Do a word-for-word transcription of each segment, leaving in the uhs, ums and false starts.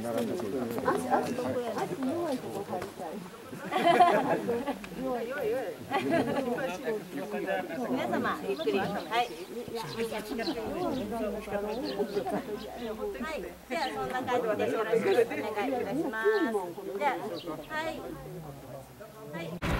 皆様ゆっくり。はい。はい。ではそんな感じでよろしくお願いいたします。じゃあ、はい。はい。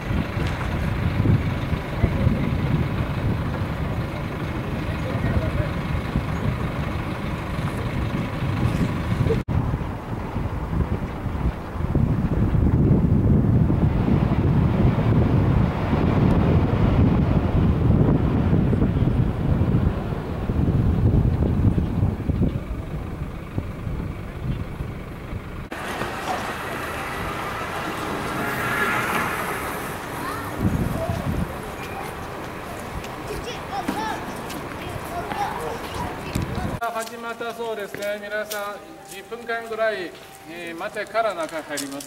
始まったそうですね。皆さんじゅっぷんかんぐらい、えー、待ってから中入ります。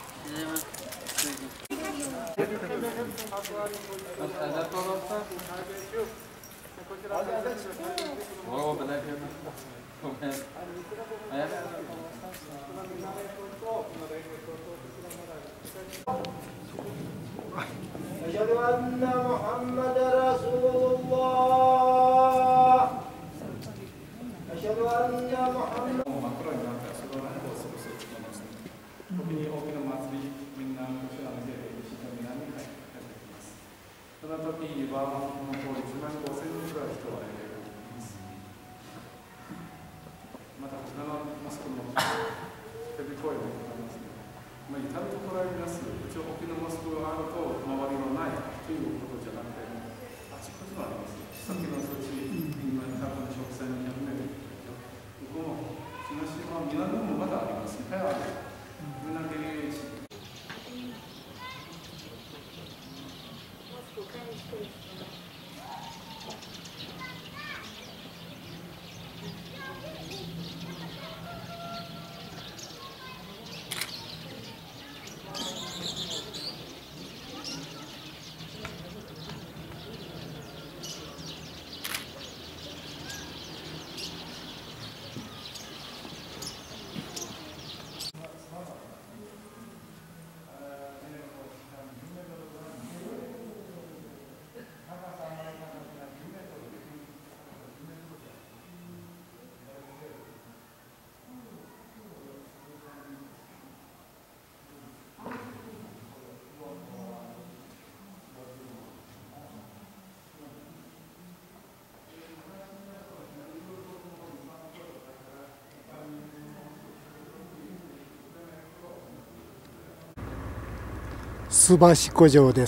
أشهد أن محمد رسول الله أشهد أن محمد 時に大きな祭り、みんな後ろのせいで石と南に入ってきます。その時には、この通りいちまんごせんにんぐらい人がいます。また、他のマスクも手び声も聞こえますね。まあ、至る所あります。一応、大きなマスクがあると、周りのないということじゃなくて、あちこちもあります。さっきの措置、今、多分直線にひゃくメートル。ここも、東島、南もまだありますね。 須橋湖上です。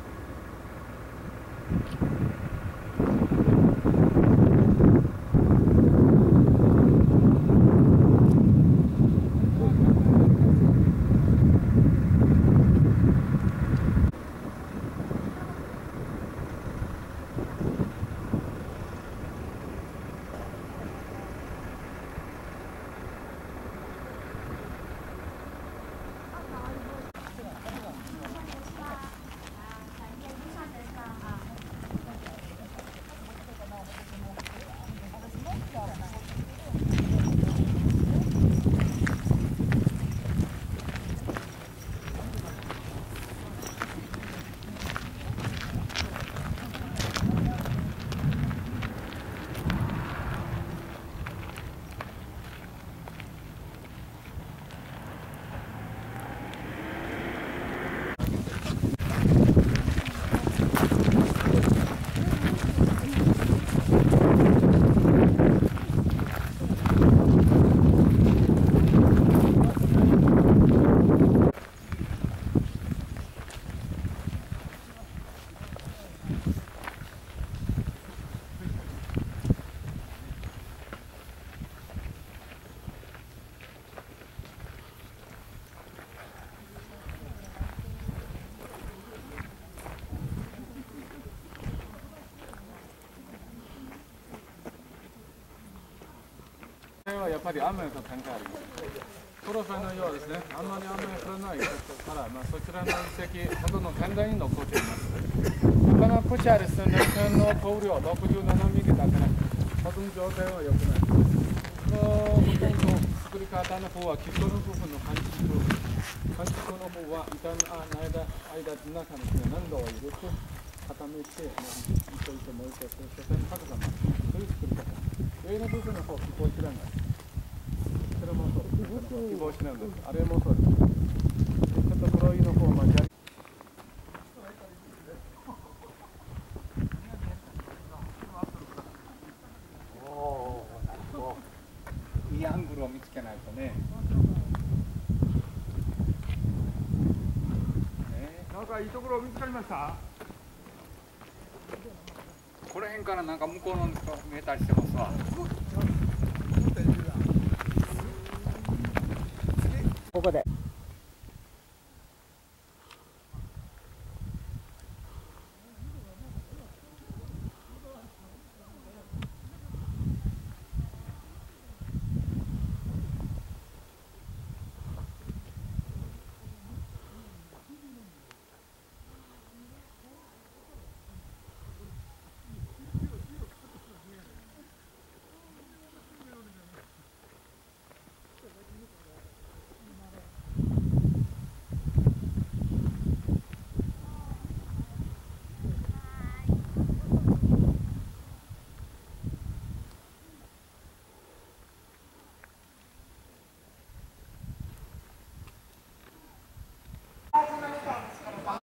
やっぱり雨と関係あります。トロフェーのようですね、あんまり雨が降らないことから、まあ、そちらの遺跡、あとの県外に残っています。他のこちらですね、年間の降量ろくじゅうななミリだから、保存状態は良くない。もうほとんど少作り方の方は基礎の部分の半熟部分、半熟の方は板の間、間の中に何度を入れて固めて、糸糸もう一回そして高さまで、そういう作り方。上の部分の方は希望しないんです。それもそう、希望しないんです。あれもそうです。ちょっと黒いの方はじゃいいアングルを見つけないとね。ね、なんかいいところ見つかりました？この辺からなんか向こうの見えたりしてますわ。 ここで。